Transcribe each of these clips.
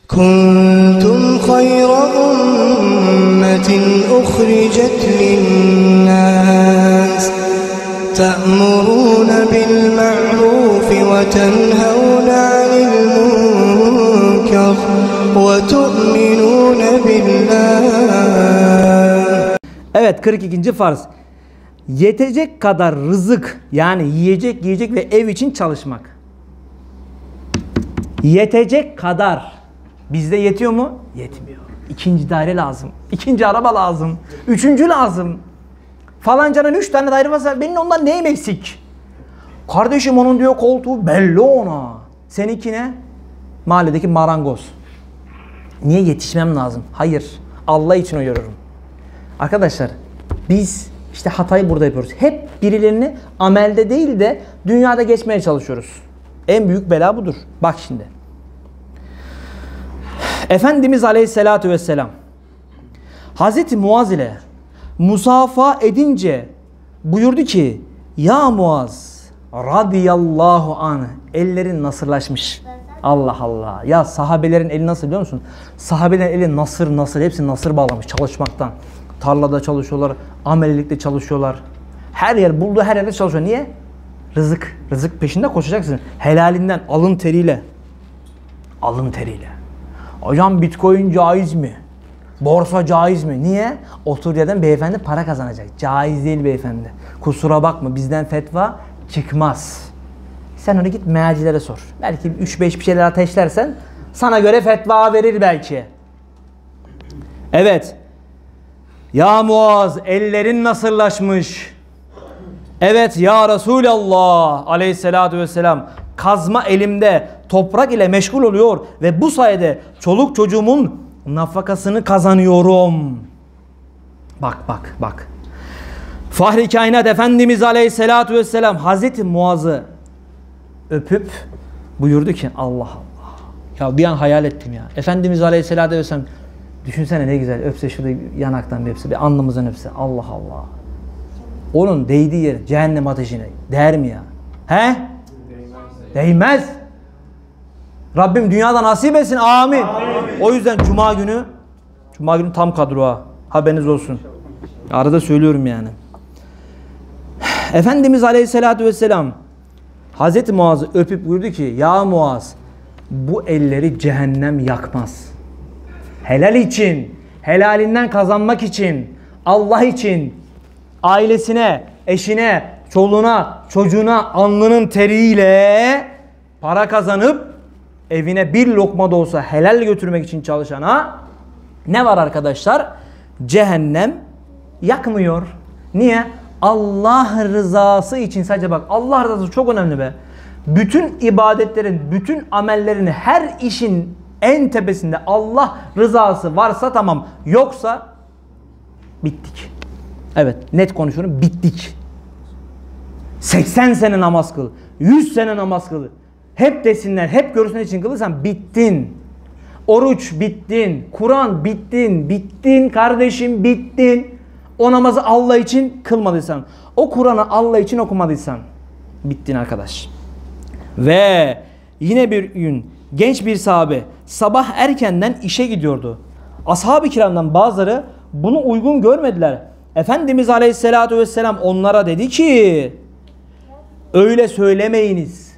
كنتم خير أمة أخرجت للناس تأمرون بالمعروف وتنهون عن المنكر وتؤمنون بالله. Evet, 42. farz. Yetecek kadar rızık, yani yiyecek, giyecek ve ev için çalışmak. Yetecek kadar. Bizde yetiyor mu? Yetmiyor. İkinci daire lazım. İkinci araba lazım. Üçüncü lazım. Falancanın 3 tane daire varsa benim ondan neyim eksik? Kardeşim onun diyor koltuğu belli ona. Seninki ne? Mahalledeki marangoz. Niye yetişmem lazım? Hayır. Allah için uyarıyorum. Arkadaşlar biz işte hatayı burada yapıyoruz. Hep birilerini amelde değil de dünyada geçmeye çalışıyoruz. En büyük bela budur. Bak şimdi. Efendimiz Aleyhisselatü Vesselam Hazreti Muaz ile musafa edince buyurdu ki, ya Muaz radıyallahu anh, ellerin nasırlaşmış. Allah Allah. Ya sahabelerin eli nasıl biliyor musun? Sahabelerin eli nasır, hepsi nasır bağlamış çalışmaktan. Tarlada çalışıyorlar, amelilikte çalışıyorlar. Her yer, bulduğu her yerde çalışıyor. Niye? Rızık. Rızık peşinde koşacaksın. Helalinden, alın teriyle. Alın teriyle. Hocam Bitcoin caiz mi? Borsa caiz mi? Niye? Otur yerden beyefendi para kazanacak. Caiz değil beyefendi. Kusura bakma, bizden fetva çıkmaz. Sen onu git mealcilere sor. Belki 3-5 bir şeyler ateşlersen sana göre fetva verir belki. Evet. Ya Muaz, ellerin nasırlaşmış. Evet ya Resulallah aleyhissalatü vesselam, kazma elimde toprak ile meşgul oluyor ve bu sayede çoluk çocuğumun nafakasını kazanıyorum. Bak. Fahri kainat Efendimiz Aleyhisselatü Vesselam Hazreti Muaz'ı öpüp buyurdu ki, Allah Allah. Ya bir an hayal ettim ya. Efendimiz Aleyhisselatü Vesselam, düşünsene ne güzel öpse, şurada yanaktan bir öpse, bir alnımızdan öpse. Allah Allah. Onun değdiği yer cehennem ateşine değer mi ya? He? Değmez. Rabbim dünyadan nasip etsin. Amin. O yüzden Cuma günü tam kadro ha. Haberiniz olsun. Arada söylüyorum yani. Efendimiz Aleyhisselatü Vesselam Hazreti Muaz'ı öpüp buyurdu ki, ya Muaz, bu elleri cehennem yakmaz. Helal için, helalinden kazanmak için, Allah için, ailesine, eşine, çoluğuna, çocuğuna alnının teriyle para kazanıp evine bir lokma da olsa helal götürmek için çalışana ne var arkadaşlar? Cehennem yakmıyor. Niye? Allah rızası için. Sadece bak, Allah rızası çok önemli be. Bütün ibadetlerin, bütün amellerin, her işin en tepesinde Allah rızası varsa tamam. Yoksa bittik. Evet, net konuşuyorum, bittik. 80 sene namaz kıl, 100 sene namaz kıl. Hep desinler, hep görsünler için kılırsan bittin. Oruç bittin, Kur'an bittin kardeşim, bittin. O namazı Allah için kılmadıysan, o Kur'an'ı Allah için okumadıysan bittin arkadaş. Ve yine bir gün genç bir sahabe sabah erkenden işe gidiyordu. Ashab-ı kiramdan bazıları bunu uygun görmediler. Efendimiz Aleyhisselatü Vesselam onlara dedi ki, öyle söylemeyiniz.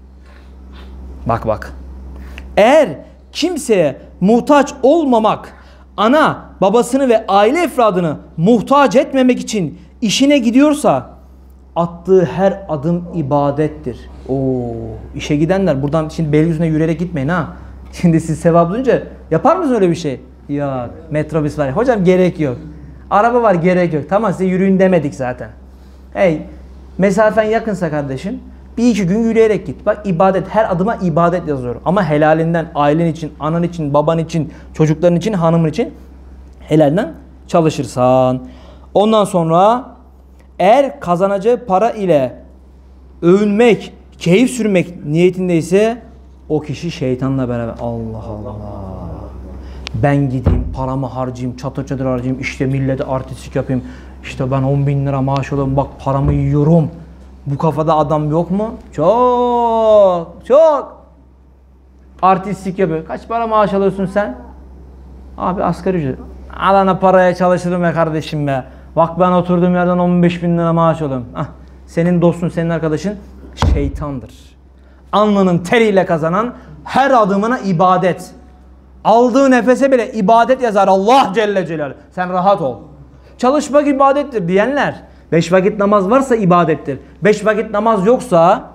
Bak. Eğer kimseye muhtaç olmamak, ana, babasını ve aile efradını muhtaç etmemek için işine gidiyorsa attığı her adım ibadettir. İşe gidenler buradan şimdi Beylikdüzü'ne yürüyerek gitmeyin ha. Şimdi siz sevap duyunca yapar mısınız öyle bir şey? Ya metrobüs var. Hocam gerek yok. Araba var, gerek yok. Tamam, size yürüyün demedik zaten. Hey, mesafen yakınsa kardeşim, bir iki gün yürüyerek git. Bak, ibadet, her adıma ibadet yazıyor. Ama helalinden, ailen için, anan için, baban için, çocukların için, hanımın için helalinden çalışırsan. Ondan sonra eğer kazanacağı para ile övünmek, keyif sürmek niyetindeyse o kişi şeytanla beraber. Allah Allah. Ben gideyim, paramı harcayayım, çatır çatır harcayayım, işte millete artistlik yapayım. İşte ben 10.000 lira maaş alıyorum, bak paramı yiyorum. Bu kafada adam yok mu? Çok. Artistlik yapıyor. Kaç para maaş alıyorsun sen? Abi asgari ücret. Alana paraya çalışırım be kardeşim be. Bak ben oturduğum yerden 15.000 lira maaş alıyorum. Ah, senin dostun, senin arkadaşın şeytandır. Alnının teriyle kazanan her adımına ibadet. Aldığı nefese bile ibadet yazar Allah Celle Celaluhu. Sen rahat ol. Çalışmak ibadettir diyenler. 5 vakit namaz varsa ibadettir. 5 vakit namaz yoksa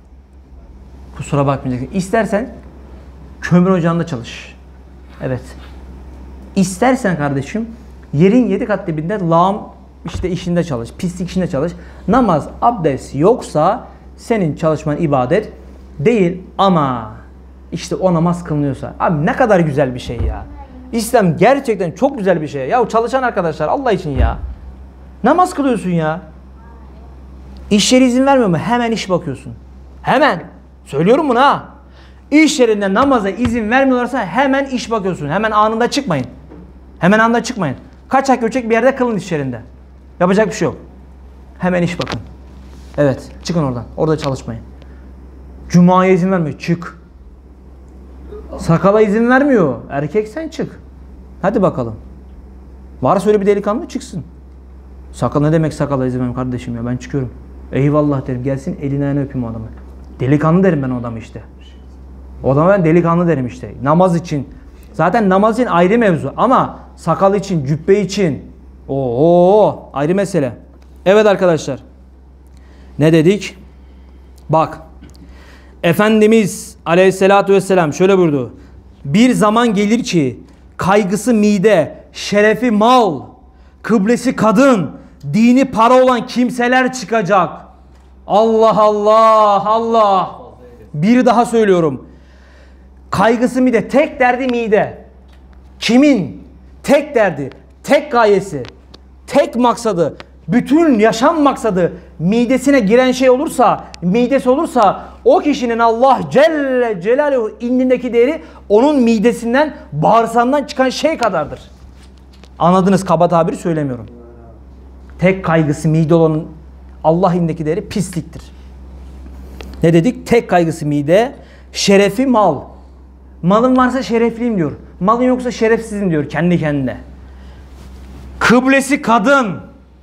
kusura bakmayacaksın. İstersen kömür ocağında çalış. Evet. İstersen kardeşim yerin 7 kat dibinde lağım işte işinde çalış. Pislik işinde çalış. Namaz, abdest yoksa senin çalışman ibadet değil ama işte o namaz kılınıyorsa. Abi ne kadar güzel bir şey ya. İslam gerçekten çok güzel bir şey. Ya çalışan arkadaşlar Allah için ya. Namaz kılıyorsun ya. İş yeri izin vermiyor mu? Hemen iş bakıyorsun. Hemen. Söylüyorum bunu ha. İş yerinde namaza izin vermiyorlarsa hemen iş bakıyorsun. Hemen anında çıkmayın. Hemen anında çıkmayın. Kaçak göçek bir yerde kalın iş yerinde. Yapacak bir şey yok. Hemen iş bakın. Evet. Çıkın oradan. Orada çalışmayın. Cuma'ya izin vermiyor. Çık. Sakala izin vermiyor. Erkek sen çık. Hadi bakalım. Varsa öyle bir delikanlı çıksın. Sakal ne demek sakala izin vermiyor kardeşim ya ben çıkıyorum. Eyvallah derim gelsin elini ayağını öpeyim o adamı. Delikanlı derim ben o adamı işte. O adama ben delikanlı derim işte. Namaz için. Zaten namaz için ayrı mevzu ama sakal için, cübbe için ayrı mesele. Evet arkadaşlar. Ne dedik? Bak. Efendimiz Aleyhisselatü Vesselam şöyle buyurdu. Bir zaman gelir ki kaygısı mide, şerefi mal, kıblesi kadın, dini para olan kimseler çıkacak. Allah Allah Allah. Bir daha söylüyorum. Kaygısı mide, tek derdi mide. Kimin? Tek derdi, tek gayesi, tek maksadı, bütün yaşam maksadı midesine giren şey olursa, midesi olursa o kişinin Allah Celle Celaluhu indindeki değeri onun midesinden, bağırsağından çıkan şey kadardır. Anladınız, kaba tabiri söylemiyorum. Tek kaygısı mide olanın Allah indindeki değeri pisliktir. Ne dedik? Tek kaygısı mide, şerefi mal. Malın varsa şerefliyim diyor. Malın yoksa şerefsizim diyor kendi kendine. Kıblesi kadın.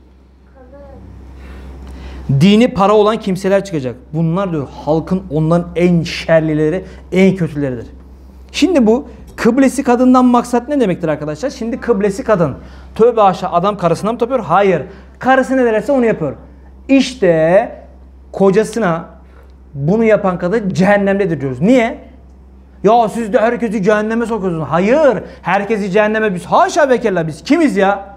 Dini para olan kimseler çıkacak. Bunlar diyor halkın onların en şerlileri, en kötüleridir. Şimdi bu kıblesi kadından maksat ne demektir arkadaşlar? Şimdi kıblesi kadın. Tövbe aşağı adam karısına mı tapıyor? Hayır. Karısı ne derse onu yapıyor. İşte kocasına bunu yapan kadın cehennemdedir diyoruz. Niye? Ya siz de herkesi cehenneme sokuyorsunuz. Hayır. Herkesi cehenneme biz. Haşa ve kella biz. Kimiz ya?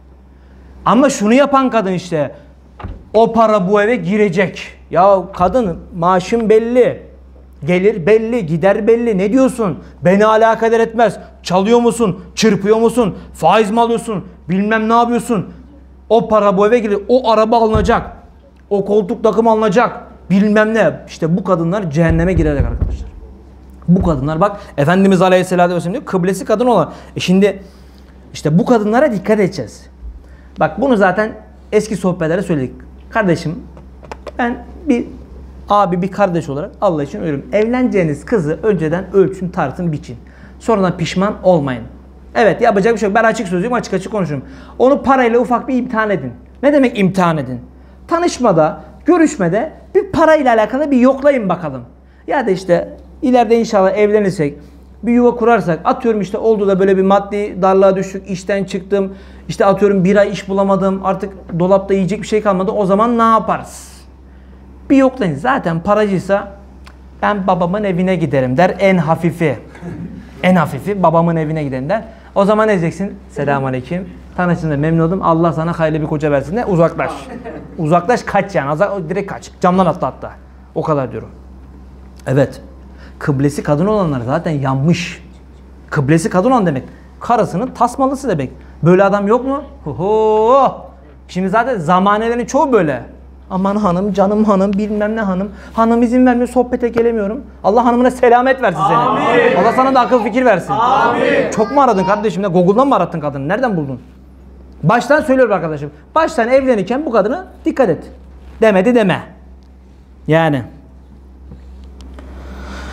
Ama şunu yapan kadın işte. O para bu eve girecek. Ya kadın maaşın belli. Gelir belli. Gider belli. Ne diyorsun? Beni alakadar etmez. Çalıyor musun? Çırpıyor musun? Faiz mi alıyorsun? Bilmem ne yapıyorsun? O para bu eve girecek. O araba alınacak. O koltuk takımı alınacak. Bilmem ne. İşte bu kadınlar cehenneme girecek arkadaşlar. Bu kadınlar bak Efendimiz Aleyhisselatü Vesselam diyor kıblesi kadın olan. Şimdi işte bu kadınlara dikkat edeceğiz. Bak bunu zaten eski sohbetlerde söyledik. Kardeşim ben bir abi bir kardeş olarak Allah için ölüyorum. Evleneceğiniz kızı önceden ölçün, tartın, biçin. Sonradan pişman olmayın. Evet yapacak bir şey yok. Ben açık sözlüyüm, açık açık konuşurum. Onu parayla ufak bir imtihan edin. Ne demek imtihan edin? Tanışmada, görüşmede bir parayla alakalı bir yoklayın bakalım. Ya da işte İleride inşallah evlenirsek, bir yuva kurarsak, atıyorum işte oldu da böyle bir maddi darlığa düştük, işten çıktım, işte atıyorum bir ay iş bulamadım, artık dolapta yiyecek bir şey kalmadı, o zaman ne yaparız? Bir yoklayın. Zaten paracıysa ben babamın evine giderim der en hafifi. En hafifi babamın evine giderim der. O zaman ne diyeceksin? Selamünaleyküm. Tanıştığımda memnun oldum. Allah sana hayırlı bir koca versin de uzaklaş. Uzaklaş, kaç yani. Direkt kaç. Camdan atla hatta. O kadar diyorum. Evet. Kıblesi kadın olanlar zaten yanmış. Kıblesi kadın olan demek. Karısının tasmalısı demek. Böyle adam yok mu? Oho! Şimdi zaten zamanelerin çoğu böyle. Aman hanım, canım hanım, bilmem ne hanım. Hanım izin vermiyor, sohbete gelemiyorum. Allah hanımına selamet versin seni. Amin. Allah sana da akıl fikir versin. Amin. Çok mu aradın kardeşim? Google'dan mı arattın kadını? Nereden buldun? Baştan söylüyorum arkadaşım. Baştan evlenirken bu kadına dikkat et. Demedi deme. Yani.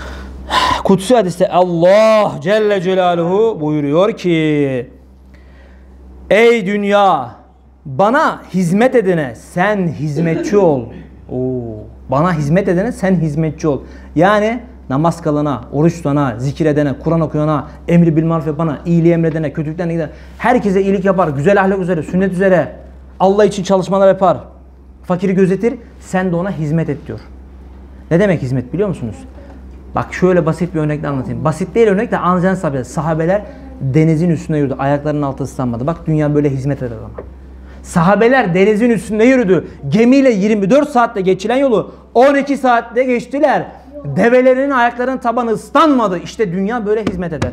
Kutsi hadiste Allah Celle Celaluhu buyuruyor ki ey dünya bana hizmet edene sen hizmetçi ol. Bana hizmet edene sen hizmetçi ol. Yani namaz kılana, oruç tutana, zikir edene, Kur'an okuyana, emri bil maruf yapana, iyiliği emredene, kötülükten gidene, herkese iyilik yapar, güzel ahlak üzere, sünnet üzere, Allah için çalışmalar yapar, fakiri gözetir, sen de ona hizmet et diyor. Ne demek hizmet biliyor musunuz? Bak şöyle basit bir örnekle anlatayım. Basit değil örnek de anlayacağınız tabi. Sahabeler denizin üstünde yürüdü, ayaklarının altı ıslanmadı. Bak dünya böyle hizmet eder ama. Sahabeler denizin üstünde yürüdü. Gemiyle 24 saatte geçilen yolu 12 saatte geçtiler. Develerinin ayaklarının tabanı ıslanmadı. İşte dünya böyle hizmet eder.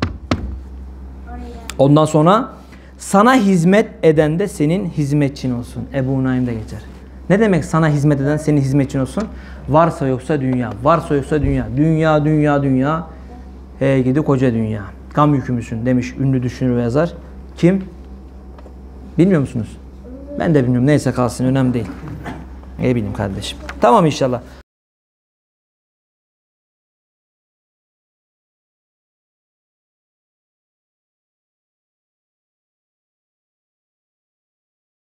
Ondan sonra sana hizmet eden de senin hizmetçin olsun. Ebu Naim'de geçer. Ne demek sana hizmet eden senin hizmetçin olsun? Varsa yoksa dünya. Varsa yoksa dünya. Dünya, dünya, dünya. Hey gidi koca dünya. Gam yükümüsün demiş ünlü düşünür ve yazar. Kim? Bilmiyor musunuz? Ben de bilmiyorum. Neyse kalsın önemli değil. Ne bileyim kardeşim. Tamam inşallah.